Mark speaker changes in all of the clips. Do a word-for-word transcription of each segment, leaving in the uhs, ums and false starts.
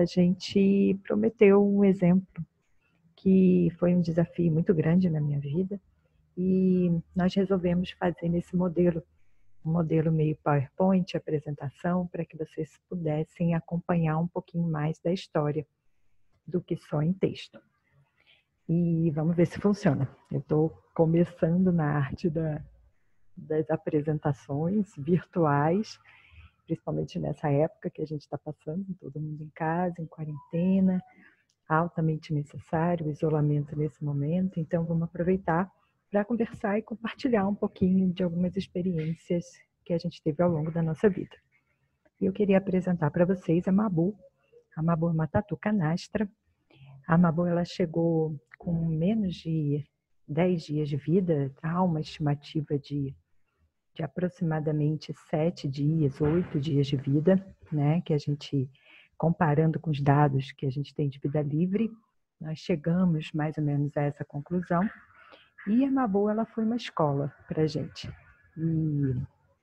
Speaker 1: a gente prometeu um exemplo que foi um desafio muito grande na minha vida e nós resolvemos fazer nesse modelo, um modelo meio PowerPoint, apresentação, para que vocês pudessem acompanhar um pouquinho mais da história do que só em texto. E vamos ver se funciona. Eu estou começando na arte da, das apresentações virtuais, principalmente nessa época que a gente está passando, todo mundo em casa, em quarentena, altamente necessário o isolamento nesse momento. Então, vamos aproveitar para conversar e compartilhar um pouquinho de algumas experiências que a gente teve ao longo da nossa vida. E eu queria apresentar para vocês a Mabu. A Mabu é uma tatu canastra. A Mabu ela chegou com menos de dez dias de vida, há uma estimativa de, de aproximadamente sete dias, oito dias de vida, né? Que a gente, comparando com os dados que a gente tem de vida livre, nós chegamos mais ou menos a essa conclusão. E a Mabu ela foi uma escola para a gente. E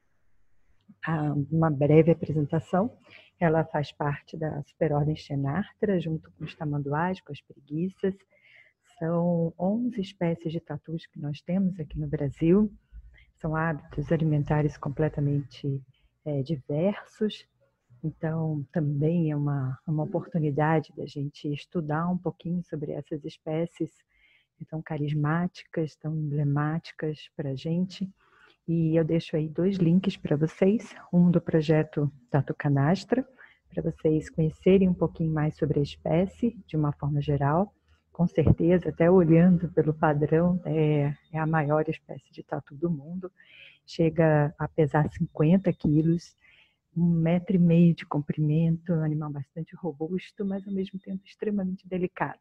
Speaker 1: uma breve apresentação, ela faz parte da superordem Xenarthra, junto com os tamanduás, com as preguiças. São onze espécies de tatus que nós temos aqui no Brasil. São hábitos alimentares completamente é, diversos. Então, também é uma, uma oportunidade da gente estudar um pouquinho sobre essas espécies tão carismáticas, tão emblemáticas para a gente. E eu deixo aí dois links para vocês, um do projeto Tatu Canastra, para vocês conhecerem um pouquinho mais sobre a espécie, de uma forma geral. Com certeza, até olhando pelo padrão, é, é a maior espécie de tatu do mundo. Chega a pesar cinquenta quilos, um metro e meio de comprimento, um animal bastante robusto, mas ao mesmo tempo extremamente delicado.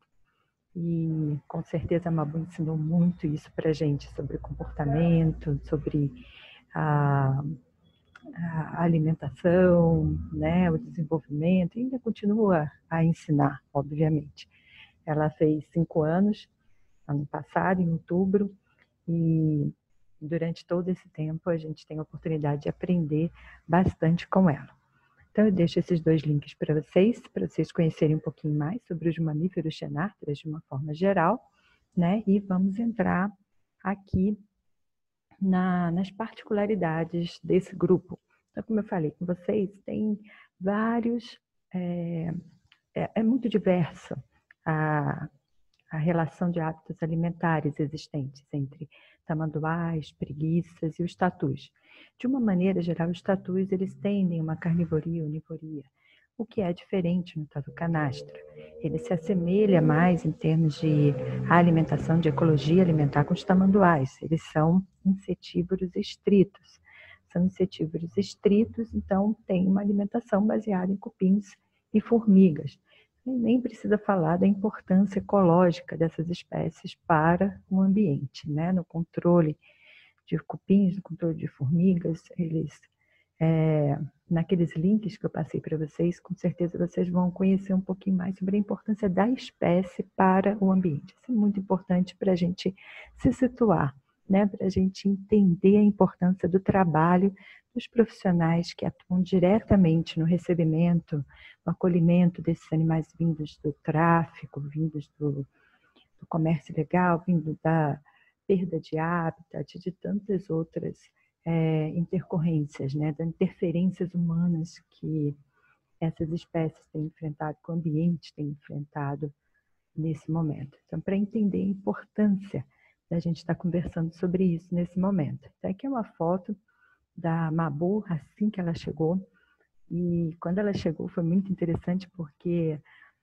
Speaker 1: E com certeza a Mabu ensinou muito isso para a gente, sobre comportamento, sobre a, a alimentação, né, o desenvolvimento, e ainda continua a ensinar, obviamente. Ela fez cinco anos, ano passado, em outubro, e durante todo esse tempo a gente tem a oportunidade de aprender bastante com ela. Então eu deixo esses dois links para vocês, para vocês conhecerem um pouquinho mais sobre os mamíferos xenartras de uma forma geral, né? E vamos entrar aqui na, nas particularidades desse grupo. Então, como eu falei com vocês, tem vários... É, é, é muito diverso a, a relação de hábitos alimentares existentes entre tamanduás, preguiças e os tatus. De uma maneira geral, os tatus eles tendem uma carnivoria, onivoria, o que é diferente no tatu canastra. Ele se assemelha mais em termos de alimentação, de ecologia alimentar com os tamanduás. Eles são insetívoros estritos. São insetívoros estritos, então tem uma alimentação baseada em cupins e formigas. E nem precisa falar da importância ecológica dessas espécies para o ambiente, né? No controle de cupins, no controle de formigas, eles, é, naqueles links que eu passei para vocês, com certeza vocês vão conhecer um pouquinho mais sobre a importância da espécie para o ambiente. Isso é muito importante para a gente se situar, né? Para a gente entender a importância do trabalho dos profissionais que atuam diretamente no recebimento, no acolhimento desses animais vindos do tráfico, vindos do, do comércio ilegal, vindo da perda de hábitat, de tantas outras é, intercorrências, né, das interferências humanas que essas espécies têm enfrentado, que o ambiente tem enfrentado nesse momento. Então, para entender a importância da gente estar conversando sobre isso nesse momento. Então, aqui é uma foto da Mabu, assim que ela chegou. E quando ela chegou foi muito interessante porque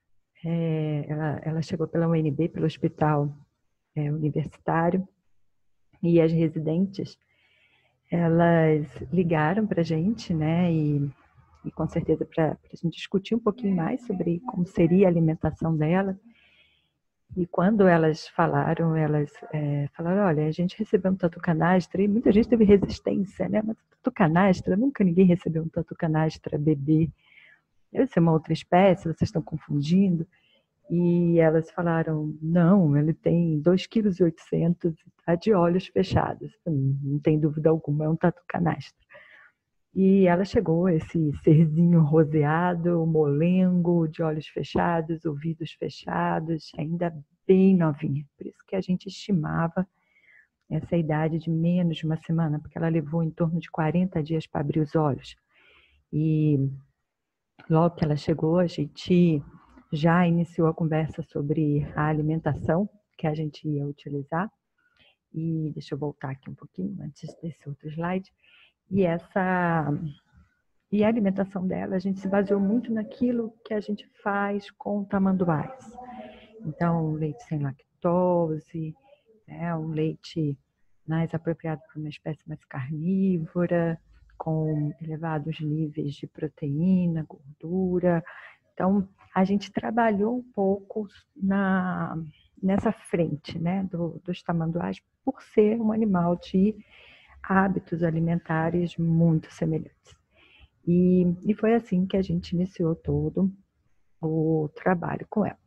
Speaker 1: é, ela, ela chegou pela U N B, pelo hospital é, universitário, e as residentes, elas ligaram para a gente, né, e, e com certeza para a gente discutir um pouquinho mais sobre como seria a alimentação dela. E quando elas falaram, elas é, falaram, olha, a gente recebeu um tatu canastra e muita gente teve resistência, né? Mas tatu canastra, nunca ninguém recebeu um tatu canastra bebê. Deve ser uma outra espécie, vocês estão confundindo. E elas falaram, não, ele tem dois vírgula oitocentos quilos, está de olhos fechados. Não tem dúvida alguma, é um tatu canastra. E ela chegou, esse serzinho roseado, molengo, de olhos fechados, ouvidos fechados, ainda bem novinha. Por isso que a gente estimava essa idade de menos de uma semana, porque ela levou em torno de quarenta dias para abrir os olhos. E logo que ela chegou, a gente já iniciou a conversa sobre a alimentação que a gente ia utilizar. E deixa eu voltar aqui um pouquinho antes desse outro slide. E essa e a alimentação dela, a gente se baseou muito naquilo que a gente faz com tamanduás. Então, leite sem lactose, né, um leite mais apropriado para uma espécie mais carnívora, com elevados níveis de proteína, gordura. Então, a gente trabalhou um pouco na, nessa frente, né, do, dos tamanduás, por ser um animal de hábitos alimentares muito semelhantes. E, e foi assim que a gente iniciou todo o trabalho com ela.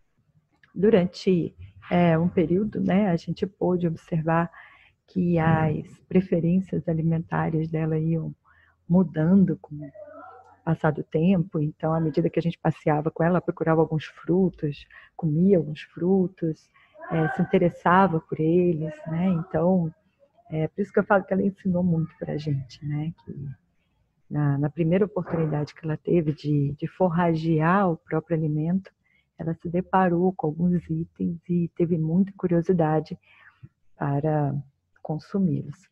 Speaker 1: Durante é, um período, né, a gente pôde observar que as preferências alimentares dela iam mudando com o passar do tempo. Então, à medida que a gente passeava com ela, ela procurava alguns frutos, comia alguns frutos, é, se interessava por eles, né? Então, é por isso que eu falo que ela ensinou muito para a gente, né? Que na, na primeira oportunidade que ela teve de, de forragear o próprio alimento, ela se deparou com alguns itens e teve muita curiosidade para consumi-los.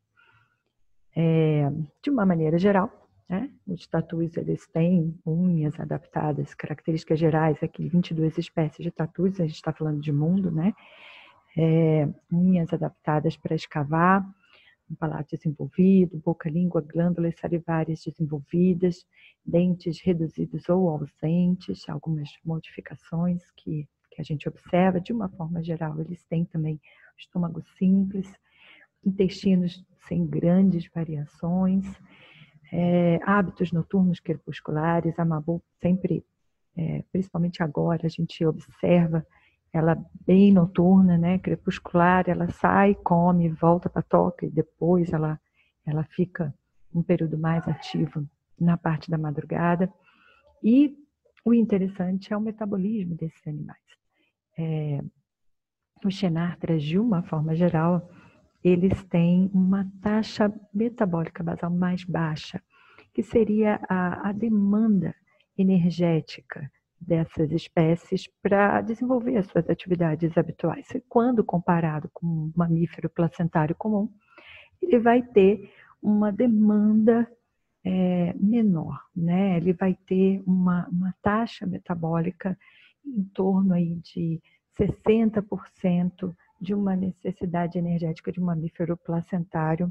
Speaker 1: É, de uma maneira geral, né, os tatus eles têm unhas adaptadas, características gerais, aqui vinte e duas espécies de tatus, a gente está falando de mundo, né? É, unhas adaptadas para escavar, um palato desenvolvido, boca, língua, glândulas salivares desenvolvidas, dentes reduzidos ou ausentes, algumas modificações que, que a gente observa. De uma forma geral, eles têm também estômago simples, intestinos sem grandes variações, é, hábitos noturnos crepusculares. A Mabu sempre, é, principalmente agora, a gente observa ela bem noturna, né, crepuscular, ela sai, come, volta para a toca e depois ela, ela fica um período mais ativo na parte da madrugada. E o interessante é o metabolismo desses animais. É, os xenartras, de uma forma geral, eles têm uma taxa metabólica basal mais baixa, que seria a, a demanda energética dessas espécies para desenvolver as suas atividades habituais. E quando comparado com um mamífero placentário comum, ele vai ter uma demanda é, menor, né? Ele vai ter uma, uma taxa metabólica em torno aí de sessenta por cento de uma necessidade energética de um mamífero placentário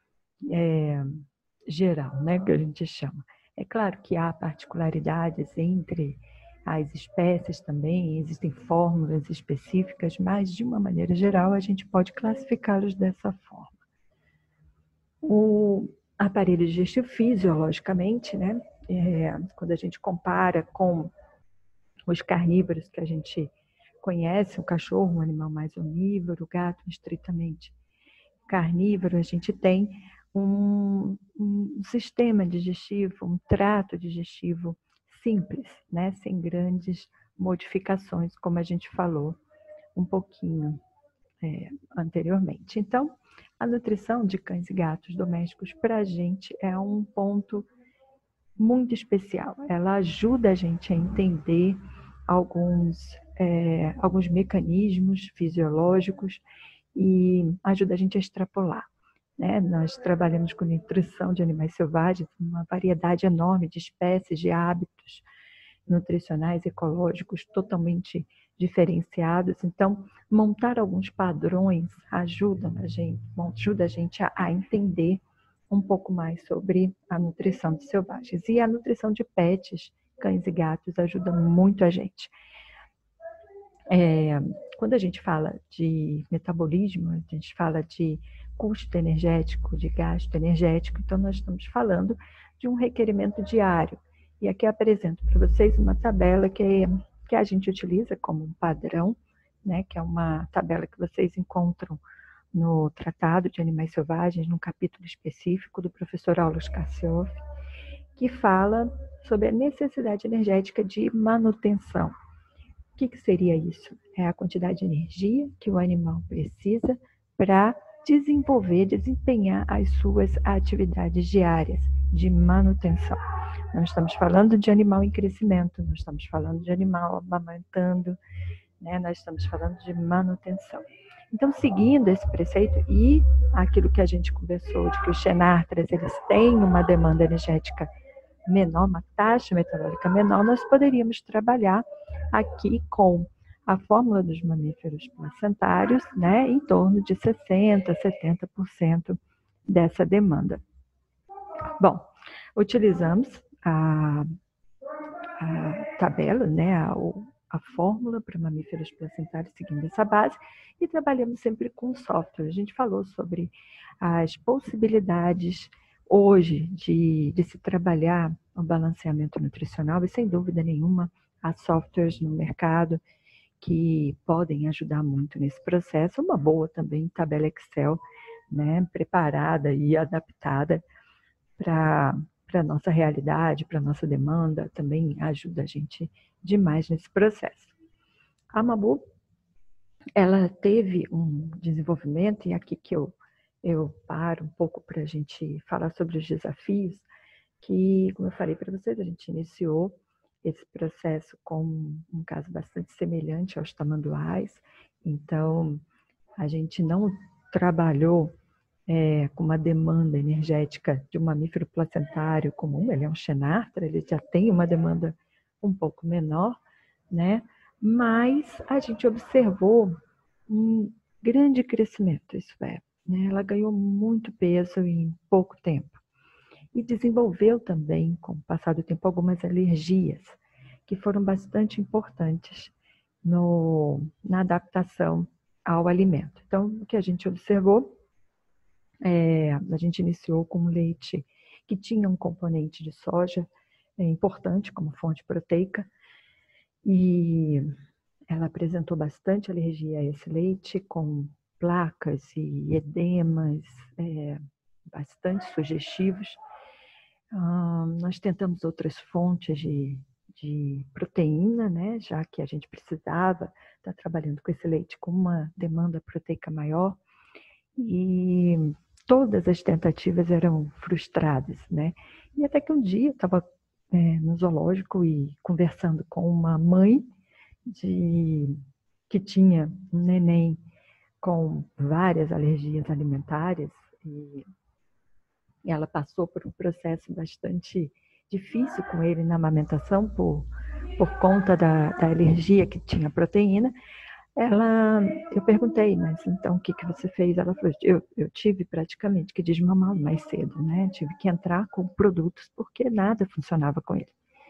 Speaker 1: é, geral, né, que a gente chama. É claro que há particularidades entre as espécies também, existem fórmulas específicas, mas de uma maneira geral a gente pode classificá-los dessa forma. O aparelho digestivo fisiologicamente, né, é, quando a gente compara com os carnívoros que a gente conhece, o cachorro, um animal mais onívoro, o gato estritamente carnívoro, a gente tem um, um sistema digestivo, um trato digestivo simples, né? Sem grandes modificações, como a gente falou um pouquinho é, anteriormente. Então, a nutrição de cães e gatos domésticos para a gente é um ponto muito especial. Ela ajuda a gente a entender alguns, é, alguns mecanismos fisiológicos e ajuda a gente a extrapolar. Né? Nós trabalhamos com nutrição de animais selvagens, uma variedade enorme de espécies, de hábitos nutricionais, ecológicos, totalmente diferenciados. Então, montar alguns padrões ajuda a gente, ajuda a, gente a, a entender um pouco mais sobre a nutrição de selvagens. E a nutrição de pets, cães e gatos, ajuda muito a gente. É, quando a gente fala de metabolismo, a gente fala de custo energético, de gasto energético, então nós estamos falando de um requerimento diário. E aqui eu apresento para vocês uma tabela que, que a gente utiliza como um padrão, né, que é uma tabela que vocês encontram no Tratado de Animais Selvagens, num capítulo específico do professor Aulos Kassioff. que fala sobre a necessidade energética de manutenção. O que, que seria isso? É a quantidade de energia que o animal precisa para desenvolver, desempenhar as suas atividades diárias de manutenção. Não estamos falando de animal em crescimento, não estamos falando de animal amamantando, né? Nós estamos falando de manutenção. Então, seguindo esse preceito e aquilo que a gente conversou, de que os xenartras eles têm uma demanda energética menor, uma taxa metabólica menor, nós poderíamos trabalhar aqui com a fórmula dos mamíferos placentários, né, em torno de sessenta por cento, setenta por cento dessa demanda. Bom, utilizamos a, a tabela, né, a, a fórmula para mamíferos placentários seguindo essa base e trabalhamos sempre com software. A gente falou sobre as possibilidades hoje de, de se trabalhar o balanceamento nutricional e, sem dúvida nenhuma, há softwares no mercado que podem ajudar muito nesse processo. Uma boa também tabela Excel, né, preparada e adaptada para a nossa realidade, para a nossa demanda, também ajuda a gente demais nesse processo. A Mabu, ela teve um desenvolvimento, e aqui que eu, eu paro um pouco para a gente falar sobre os desafios, que, como eu falei para vocês, a gente iniciou esse processo com um caso bastante semelhante aos tamanduás. Então, a gente não trabalhou é, com uma demanda energética de um mamífero placentário comum, ele é um xenartra, ele já tem uma demanda um pouco menor, né? Mas a gente observou um grande crescimento, isso é, né? Ela ganhou muito peso em pouco tempo. E desenvolveu também, com o passar do tempo, algumas alergias que foram bastante importantes no, na adaptação ao alimento. Então, o que a gente observou, é, a gente iniciou com leite que tinha um componente de soja é, importante como fonte proteica, e ela apresentou bastante alergia a esse leite, com placas e edemas é, bastante sugestivos. Hum, nós tentamos outras fontes de, de proteína, né, já que a gente precisava estar trabalhando com esse leite com uma demanda proteica maior, e todas as tentativas eram frustradas, né? E até que um dia eu estava é, no zoológico e conversando com uma mãe de, que tinha um neném com várias alergias alimentares, e ela passou por um processo bastante difícil com ele na amamentação por, por conta da, da alergia que tinha à proteína. Ela, eu perguntei, mas então o que, que você fez? Ela falou, eu, eu tive praticamente que desmamá-lo mais cedo, né? Tive que entrar com produtos porque nada funcionava com ele.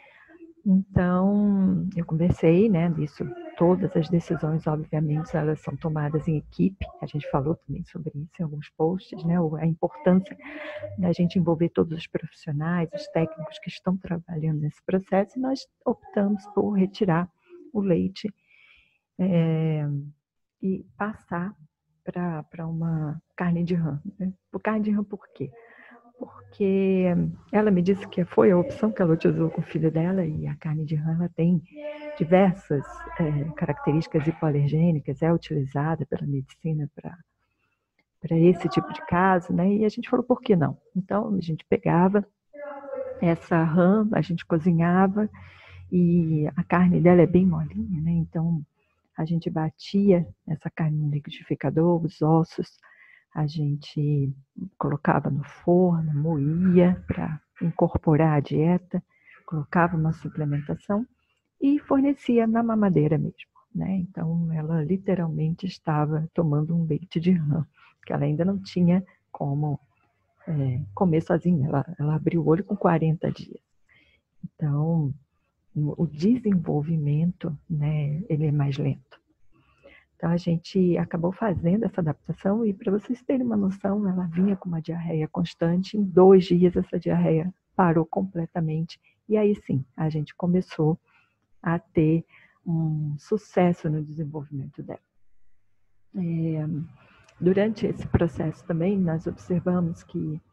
Speaker 1: Então, eu conversei, né, disso, todas as decisões, obviamente, elas são tomadas em equipe, a gente falou também sobre isso em alguns posts, né, a importância da gente envolver todos os profissionais, os técnicos que estão trabalhando nesse processo, e nós optamos por retirar o leite é, e passar para uma carne de rã. Né? Por carne de rã por quê? Porque ela me disse que foi a opção que ela utilizou com o filho dela, e a carne de rã ela tem diversas é, características hipoalergênicas, é utilizada pela medicina para para esse tipo de caso, né? E a gente falou, por que não? Então, a gente pegava essa rã, a gente cozinhava, e a carne dela é bem molinha, né? Então, a gente batia essa carne no liquidificador, os ossos, a gente colocava no forno, moía para incorporar a dieta, colocava uma suplementação e fornecia na mamadeira mesmo, né? Então, ela literalmente estava tomando um leite de rã, que ela ainda não tinha como é, comer sozinha. Ela, ela abriu o olho com quarenta dias. Então, o desenvolvimento, né, ele é mais lento. Então, a gente acabou fazendo essa adaptação, e para vocês terem uma noção, ela vinha com uma diarreia constante. Em dois dias, essa diarreia parou completamente. E aí sim, a gente começou a ter um sucesso no desenvolvimento dela. É, durante esse processo também, nós observamos que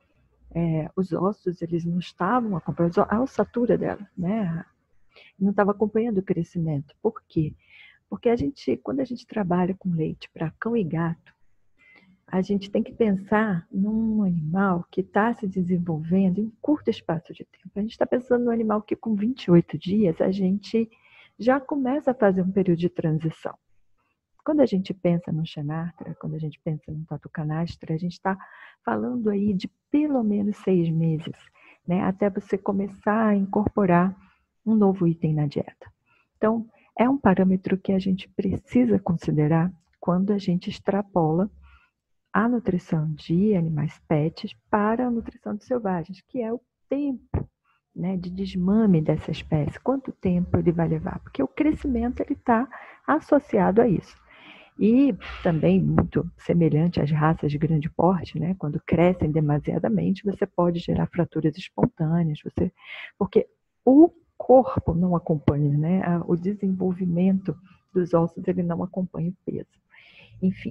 Speaker 1: é, os ossos, eles não estavam acompanhando, a ossatura dela, né? Não estava acompanhando o crescimento. Por quê? Porque a gente, quando a gente trabalha com leite para cão e gato, a gente tem que pensar num animal que está se desenvolvendo em um curto espaço de tempo. A gente está pensando num animal que com vinte e oito dias a gente já começa a fazer um período de transição. Quando a gente pensa no Xenarthra, quando a gente pensa no Tatu Canastra, a gente está falando aí de pelo menos seis meses, né? Até você começar a incorporar um novo item na dieta. Então, é um parâmetro que a gente precisa considerar quando a gente extrapola a nutrição de animais pets para a nutrição de selvagens, que é o tempo, né, de desmame dessa espécie. Quanto tempo ele vai levar? Porque o crescimento está associado a isso. E também muito semelhante às raças de grande porte, né? Quando crescem demasiadamente, você pode gerar fraturas espontâneas, você, porque o corpo não acompanha, né? O desenvolvimento dos ossos ele não acompanha o peso. Enfim,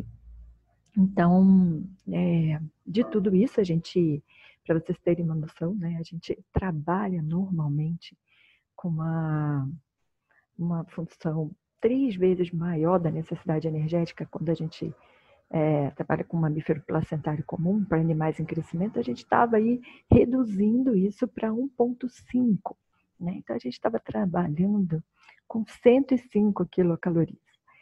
Speaker 1: então, é, de tudo isso, a gente, para vocês terem uma noção, né? A gente trabalha normalmente com uma, uma função três vezes maior da necessidade energética quando a gente é, trabalha com mamífero placentário comum para animais em crescimento, a gente estava aí reduzindo isso para um vírgula cinco. Né? Então, a gente estava trabalhando com cento e cinco quilocalorias,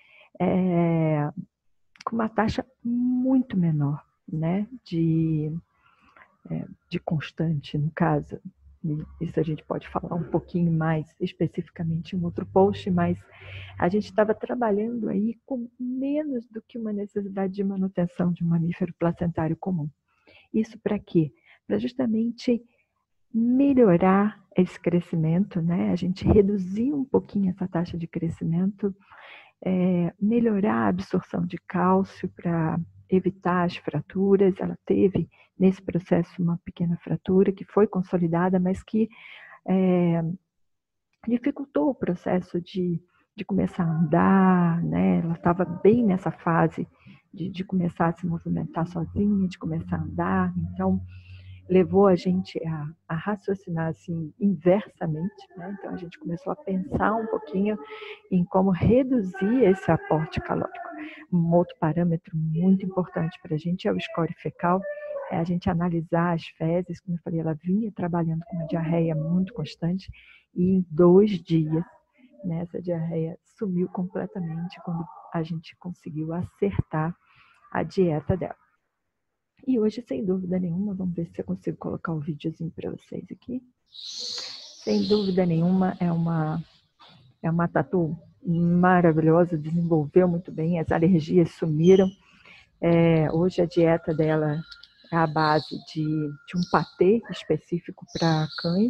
Speaker 1: é, com uma taxa muito menor, né? de, é, de constante, no caso. Isso a gente pode falar um pouquinho mais especificamente em outro post, mas a gente estava trabalhando aí com menos do que uma necessidade de manutenção de um mamífero placentário comum. Isso para quê? Para justamente melhorar esse crescimento, né? A gente reduzir um pouquinho essa taxa de crescimento, é, melhorar a absorção de cálcio para evitar as fraturas. Ela teve nesse processo uma pequena fratura que foi consolidada, mas que é, dificultou o processo de, de começar a andar, né? Ela estava bem nessa fase de, de começar a se movimentar sozinha, de começar a andar, então levou a gente a, a raciocinar assim inversamente, né? Então a gente começou a pensar um pouquinho em como reduzir esse aporte calórico. Um outro parâmetro muito importante para a gente é o score fecal, é a gente analisar as fezes. Como eu falei, ela vinha trabalhando com uma diarreia muito constante e em dois dias, né, essa diarreia sumiu completamente quando a gente conseguiu acertar a dieta dela. E hoje, sem dúvida nenhuma, vamos ver se eu consigo colocar um videozinho para vocês aqui. Sem dúvida nenhuma, é uma, é uma tatu maravilhosa, desenvolveu muito bem, as alergias sumiram. É, hoje a dieta dela é a base de, de um patê específico para cães,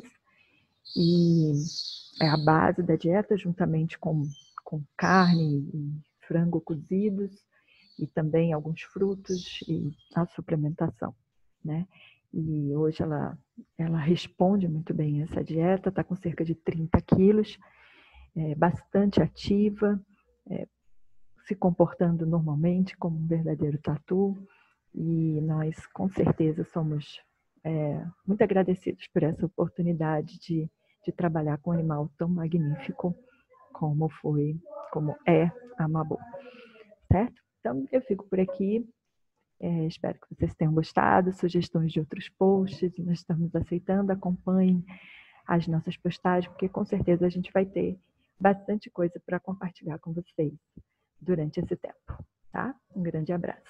Speaker 1: e é a base da dieta, juntamente com, com carne e frango cozidos, e também alguns frutos e a suplementação, né? E hoje ela, ela responde muito bem a essa dieta, está com cerca de trinta quilos, é, bastante ativa, é, se comportando normalmente como um verdadeiro tatu, e nós com certeza somos é, muito agradecidos por essa oportunidade de, de trabalhar com um animal tão magnífico como foi, como é a Mabô, certo? Então, eu fico por aqui. É, espero que vocês tenham gostado. Sugestões de outros posts, nós estamos aceitando. Acompanhem as nossas postagens, porque com certeza a gente vai ter bastante coisa para compartilhar com vocês durante esse tempo, tá? Um grande abraço.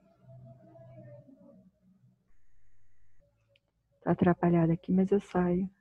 Speaker 1: Estou atrapalhada aqui, mas eu saio.